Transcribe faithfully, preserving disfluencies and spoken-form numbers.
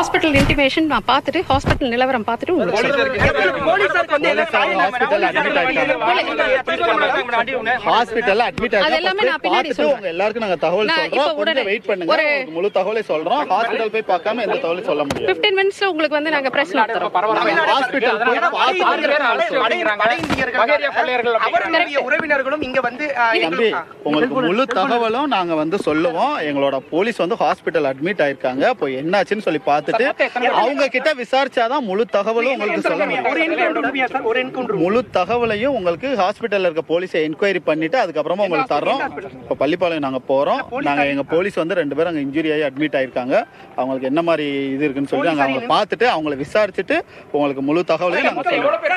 Hospital intimation நான் பார்த்துட்டு hospital நிலவரம் பார்த்துட்டு உங்களுக்கு ஹாஸ்பிட்டல்ல அட்மிட் அது எல்லாமே நான் பின்னாடி சொல்றேன். எல்லாருக்கும் நாங்க தகவல் சொல்றோம். கொஞ்சம் வெயிட் பண்ணுங்க. உங்களுக்கு முழு தகவலை சொல்றோம். ஹாஸ்பிடல் போய் பார்க்காம எந்த தகவலும் சொல்ல முடியாது. பதினைந்து மினிட்ஸ்ல உங்களுக்கு வந்து நாங்க பிரஸ் நடத்துறோம். ஹாஸ்பிடல் போய் அவருடைய உறவினர்களும் இங்க வந்து தம்பி உங்களுக்கு முழு தகவலும் நாங்க வந்து சொல்லுவோம். எங்களோட போலீஸ் வந்து ஹாஸ்பிட்டல் அட்மிட் ஆயிருக்காங்க. அப்போ என்னாச்சுன்னு சொல்லி பார்த்துட்டு அவங்க கிட்ட விசாரிச்சாதான் முழு தகவலும் உங்களுக்கு சொல்ல முடியும். முழு தகவலையும் உங்களுக்கு ஹாஸ்பிட்டல்ல இருக்க போலீஸை என்கொயரி பண்ணிட்டு அதுக்கப்புறமா உங்களுக்கு தர்றோம். இப்ப பள்ளிப்பாளையம் நாங்க போறோம். நாங்க எங்க போலீஸ் வந்து ரெண்டு பேரும் அங்க இன்ஜுரி ஆகி அட்மிட் ஆயிருக்காங்க. அவங்களுக்கு என்ன மாதிரி இது இருக்குன்னு சொல்லி நாங்க அவங்க பார்த்துட்டு அவங்களை விசாரிச்சுட்டு உங்களுக்கு முழு தகவலையும் நாங்க சொல்லுவோம்.